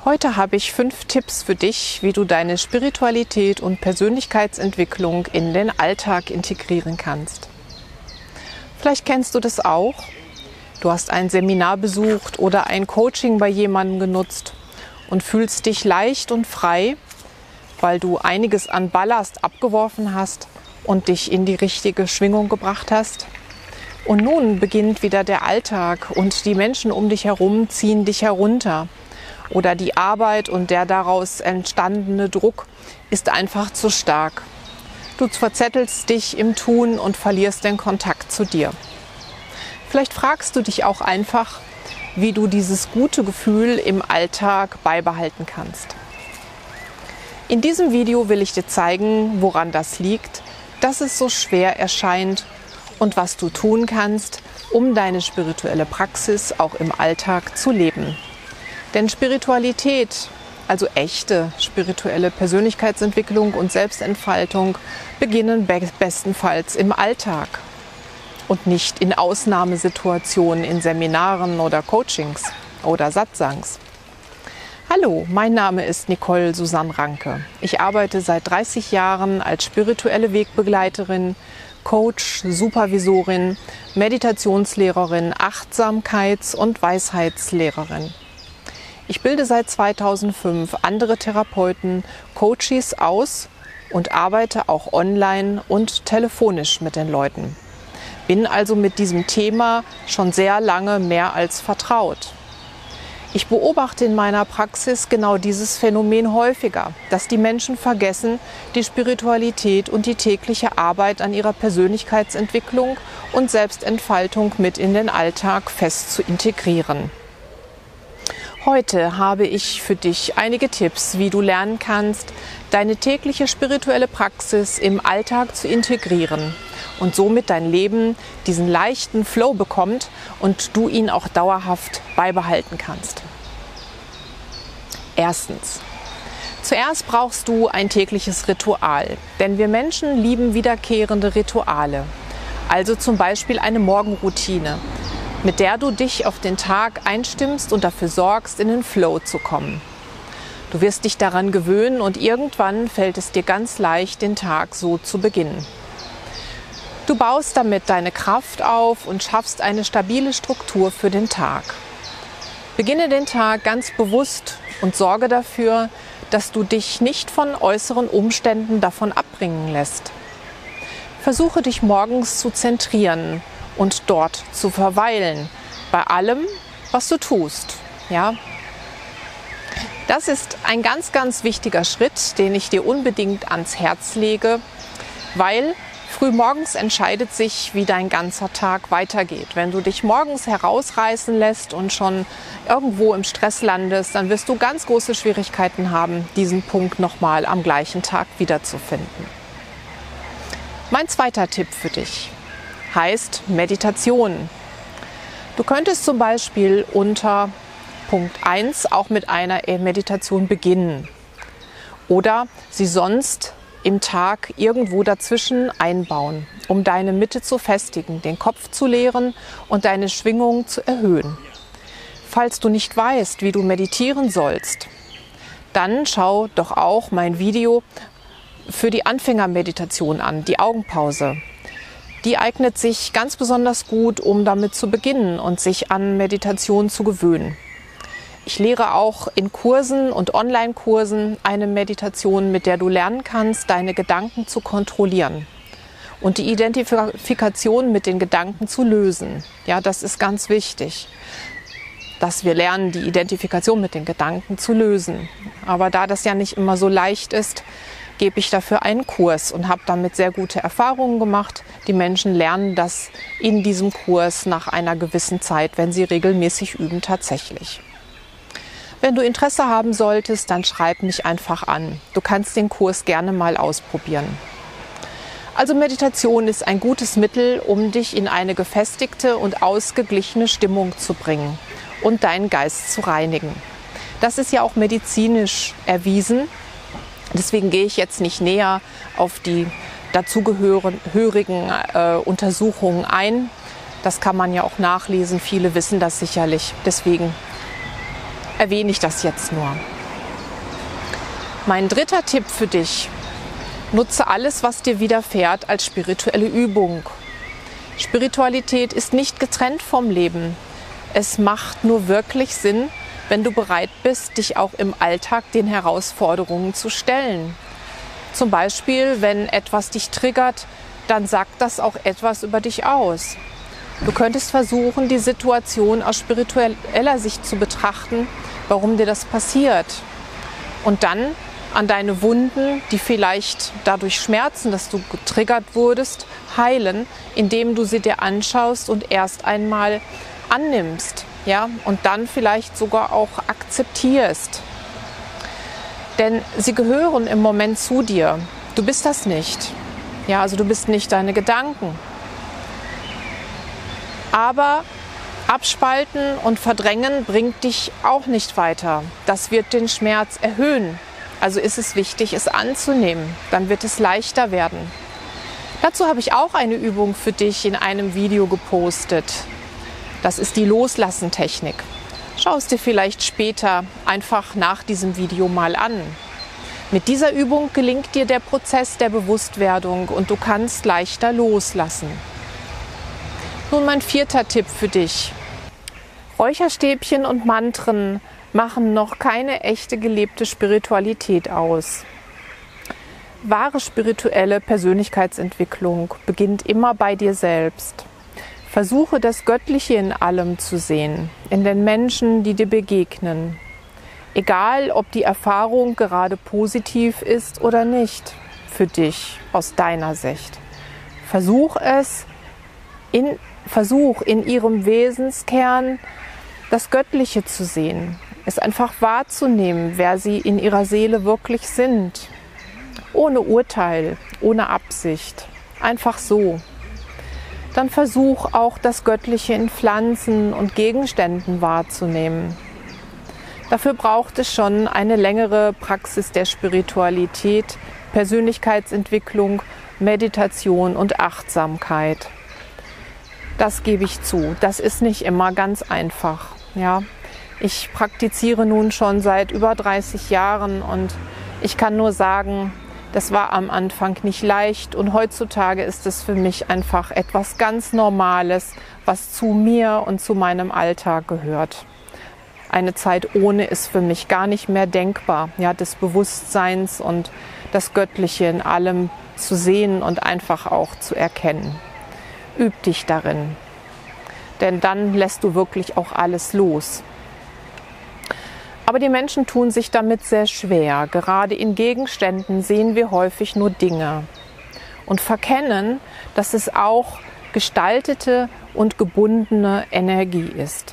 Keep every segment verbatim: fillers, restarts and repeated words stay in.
Heute habe ich fünf Tipps für dich, wie du deine Spiritualität und Persönlichkeitsentwicklung in den Alltag integrieren kannst. Vielleicht kennst du das auch. Du hast ein Seminar besucht oder ein Coaching bei jemandem genutzt und fühlst dich leicht und frei, weil du einiges an Ballast abgeworfen hast und dich in die richtige Schwingung gebracht hast. Und nun beginnt wieder der Alltag und die Menschen um dich herum ziehen dich herunter. Oder die Arbeit und der daraus entstandene Druck ist einfach zu stark. Du verzettelst dich im Tun und verlierst den Kontakt zu dir. Vielleicht fragst du dich auch einfach, wie du dieses gute Gefühl im Alltag beibehalten kannst. In diesem Video will ich dir zeigen, woran das liegt, dass es so schwer erscheint und was du tun kannst, um deine spirituelle Praxis auch im Alltag zu leben. Denn Spiritualität, also echte spirituelle Persönlichkeitsentwicklung und Selbstentfaltung, beginnen be- bestenfalls im Alltag und nicht in Ausnahmesituationen in Seminaren oder Coachings oder Satsangs. Hallo, mein Name ist Nicole Susanne Ranke. Ich arbeite seit dreißig Jahren als spirituelle Wegbegleiterin, Coach, Supervisorin, Meditationslehrerin, Achtsamkeits- und Weisheitslehrerin. Ich bilde seit zweitausendfünf andere Therapeuten, Coaches aus und arbeite auch online und telefonisch mit den Leuten. Bin also mit diesem Thema schon sehr lange mehr als vertraut. Ich beobachte in meiner Praxis genau dieses Phänomen häufiger, dass die Menschen vergessen, die Spiritualität und die tägliche Arbeit an ihrer Persönlichkeitsentwicklung und Selbstentfaltung mit in den Alltag fest zu integrieren. Heute habe ich für dich einige Tipps, wie du lernen kannst, deine tägliche spirituelle Praxis im Alltag zu integrieren und somit dein Leben diesen leichten Flow bekommt und du ihn auch dauerhaft beibehalten kannst. Erstens. Zuerst brauchst du ein tägliches Ritual, denn wir Menschen lieben wiederkehrende Rituale. Also zum Beispiel eine Morgenroutine, mit der du dich auf den Tag einstimmst und dafür sorgst, in den Flow zu kommen. Du wirst dich daran gewöhnen und irgendwann fällt es dir ganz leicht, den Tag so zu beginnen. Du baust damit deine Kraft auf und schaffst eine stabile Struktur für den Tag. Beginne den Tag ganz bewusst und sorge dafür, dass du dich nicht von äußeren Umständen davon abbringen lässt. Versuche dich morgens zu zentrieren und dort zu verweilen, bei allem, was du tust. Ja? Das ist ein ganz, ganz wichtiger Schritt, den ich dir unbedingt ans Herz lege, weil frühmorgens entscheidet sich, wie dein ganzer Tag weitergeht. Wenn du dich morgens herausreißen lässt und schon irgendwo im Stress landest, dann wirst du ganz große Schwierigkeiten haben, diesen Punkt nochmal am gleichen Tag wiederzufinden. Mein zweiter Tipp für dich heißt Meditation. Du könntest zum Beispiel unter Punkt eins auch mit einer Meditation beginnen oder sie sonst im Tag irgendwo dazwischen einbauen, um deine Mitte zu festigen, den Kopf zu leeren und deine Schwingung zu erhöhen. Falls du nicht weißt, wie du meditieren sollst, dann schau doch auch mein Video für die Anfängermeditation an, die Augenpause. Die eignet sich ganz besonders gut, um damit zu beginnen und sich an Meditation zu gewöhnen. Ich lehre auch in Kursen und Online-Kursen eine Meditation, mit der du lernen kannst, deine Gedanken zu kontrollieren und die Identifikation mit den Gedanken zu lösen. Ja, das ist ganz wichtig, dass wir lernen, die Identifikation mit den Gedanken zu lösen. Aber da das ja nicht immer so leicht ist, gebe ich dafür einen Kurs und habe damit sehr gute Erfahrungen gemacht. Die Menschen lernen das in diesem Kurs nach einer gewissen Zeit, wenn sie regelmäßig üben, tatsächlich. Wenn du Interesse haben solltest, dann schreib mich einfach an. Du kannst den Kurs gerne mal ausprobieren. Also Meditation ist ein gutes Mittel, um dich in eine gefestigte und ausgeglichene Stimmung zu bringen und deinen Geist zu reinigen. Das ist ja auch medizinisch erwiesen. Deswegen gehe ich jetzt nicht näher auf die dazugehörigen äh, Untersuchungen ein. Das kann man ja auch nachlesen. Viele wissen das sicherlich. Deswegen erwähne ich das jetzt nur. Mein dritter Tipp für dich: Nutze alles, was dir widerfährt, als spirituelle Übung. Spiritualität ist nicht getrennt vom Leben. Es macht nur wirklich Sinn, wenn du bereit bist, dich auch im Alltag den Herausforderungen zu stellen. Zum Beispiel, wenn etwas dich triggert, dann sagt das auch etwas über dich aus. Du könntest versuchen, die Situation aus spiritueller Sicht zu betrachten, warum dir das passiert. Und dann an deine Wunden, die vielleicht dadurch schmerzen, dass du getriggert wurdest, heilen, indem du sie dir anschaust und erst einmal annimmst, ja, und dann vielleicht sogar auch akzeptierst. Denn sie gehören im Moment zu dir. Du bist das nicht. Ja, also du bist nicht deine Gedanken. Aber abspalten und verdrängen bringt dich auch nicht weiter. Das wird den Schmerz erhöhen. Also ist es wichtig, es anzunehmen. Dann wird es leichter werden. Dazu habe ich auch eine Übung für dich in einem Video gepostet. Das ist die Loslassen-Technik. Schau es dir vielleicht später einfach nach diesem Video mal an. Mit dieser Übung gelingt dir der Prozess der Bewusstwerdung und du kannst leichter loslassen. Nun mein vierter Tipp für dich. Räucherstäbchen und Mantren machen noch keine echte gelebte Spiritualität aus. Wahre spirituelle Persönlichkeitsentwicklung beginnt immer bei dir selbst. Versuche das Göttliche in allem zu sehen, in den Menschen, die dir begegnen. Egal, ob die Erfahrung gerade positiv ist oder nicht, für dich, aus deiner Sicht. Versuch es, in, versuch in ihrem Wesenskern das Göttliche zu sehen, es einfach wahrzunehmen, wer sie in ihrer Seele wirklich sind. Ohne Urteil, ohne Absicht, einfach so. Dann versuch auch das Göttliche in Pflanzen und Gegenständen wahrzunehmen. Dafür braucht es schon eine längere Praxis der Spiritualität, Persönlichkeitsentwicklung, Meditation und Achtsamkeit. Das gebe ich zu, das ist nicht immer ganz einfach. Ja, ich praktiziere nun schon seit über dreißig Jahren und ich kann nur sagen, das war am Anfang nicht leicht und heutzutage ist es für mich einfach etwas ganz Normales, was zu mir und zu meinem Alltag gehört. Eine Zeit ohne ist für mich gar nicht mehr denkbar, ja, des Bewusstseins und das Göttliche in allem zu sehen und einfach auch zu erkennen. Üb dich darin, denn dann lässt du wirklich auch alles los. Aber die Menschen tun sich damit sehr schwer. Gerade in Gegenständen sehen wir häufig nur Dinge und verkennen, dass es auch gestaltete und gebundene Energie ist.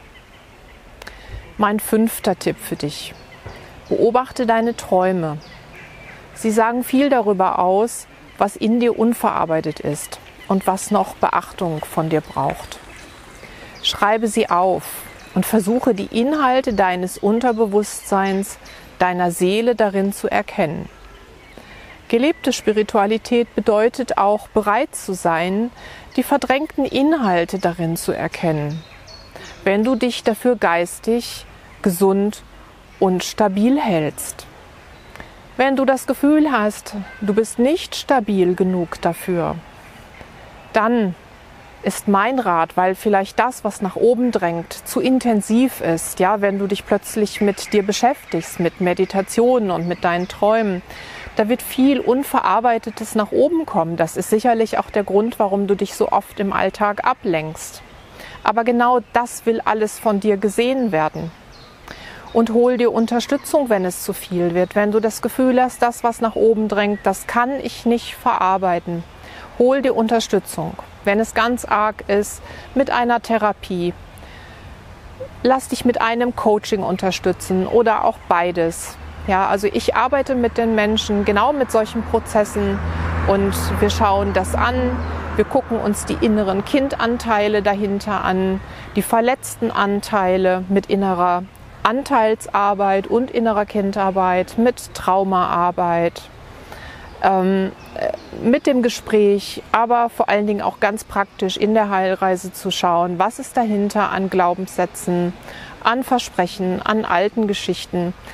Mein fünfter Tipp für dich: Beobachte deine Träume. Sie sagen viel darüber aus, was in dir unverarbeitet ist und was noch Beachtung von dir braucht. Schreibe sie auf und versuche die Inhalte deines Unterbewusstseins, deiner Seele darin zu erkennen. Gelebte Spiritualität bedeutet auch, bereit zu sein, die verdrängten Inhalte darin zu erkennen, wenn du dich dafür geistig, gesund und stabil hältst. Wenn du das Gefühl hast, du bist nicht stabil genug dafür, dann ist mein Rat, weil vielleicht das, was nach oben drängt, zu intensiv ist, ja, wenn du dich plötzlich mit dir beschäftigst, mit Meditationen und mit deinen Träumen, da wird viel Unverarbeitetes nach oben kommen. Das ist sicherlich auch der Grund, warum du dich so oft im Alltag ablenkst. Aber genau das will alles von dir gesehen werden. Und hol dir Unterstützung, wenn es zu viel wird. Wenn du das Gefühl hast, das, was nach oben drängt, das kann ich nicht verarbeiten. Hol dir Unterstützung. Wenn es ganz arg ist, mit einer Therapie. Lass dich mit einem Coaching unterstützen oder auch beides. Ja, also ich arbeite mit den Menschen genau mit solchen Prozessen und wir schauen das an. Wir gucken uns die inneren Kindanteile dahinter an, die verletzten Anteile mit innerer Anteilsarbeit und innerer Kindarbeit, mit Traumaarbeit, ähm, mit dem Gespräch, aber vor allen Dingen auch ganz praktisch in der Heilreise zu schauen, was ist dahinter an Glaubenssätzen, an Versprechen, an alten Geschichten,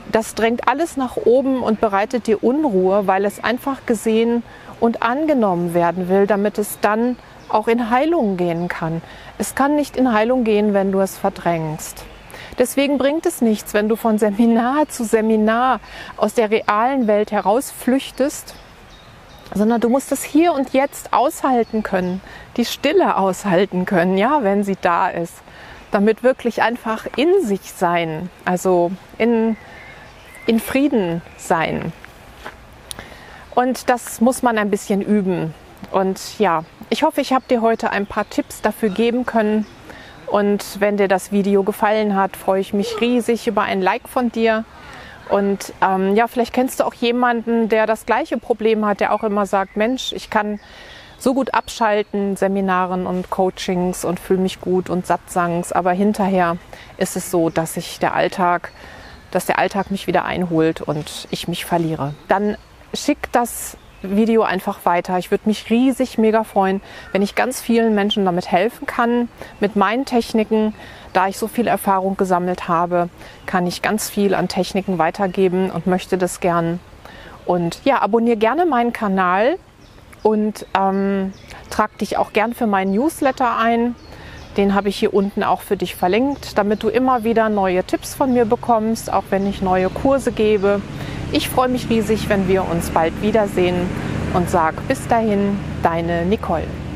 das drängt alles nach oben und bereitet dir Unruhe, weil es einfach gesehen und angenommen werden will, damit es dann auch in Heilung gehen kann. Es kann nicht in Heilung gehen, wenn du es verdrängst. Deswegen bringt es nichts, wenn du von Seminar zu Seminar aus der realen Welt heraus flüchtest, sondern du musst es hier und jetzt aushalten können, die Stille aushalten können, ja, wenn sie da ist, damit wirklich einfach in sich sein, also in, in Frieden sein. Und das muss man ein bisschen üben. Und ja, ich hoffe, ich habe dir heute ein paar Tipps dafür geben können. Und wenn dir das Video gefallen hat, freue ich mich riesig über ein Like von dir. Und ähm, ja, vielleicht kennst du auch jemanden, der das gleiche Problem hat, der auch immer sagt, Mensch, ich kann so gut abschalten, Seminaren und Coachings und fühle mich gut und Satzangs, aber hinterher ist es so, dass sich der Alltag, dass der Alltag mich wieder einholt und ich mich verliere. Dann schick das Video einfach weiter. Ich würde mich riesig mega freuen, wenn ich ganz vielen Menschen damit helfen kann, mit meinen Techniken. Da ich so viel Erfahrung gesammelt habe, kann ich ganz viel an Techniken weitergeben und möchte das gern. Und ja, abonniere gerne meinen Kanal und ähm, trag dich auch gern für meinen Newsletter ein. Den habe ich hier unten auch für dich verlinkt, damit du immer wieder neue Tipps von mir bekommst, auch wenn ich neue Kurse gebe. Ich freue mich riesig, wenn wir uns bald wiedersehen und sag bis dahin, deine Nicole.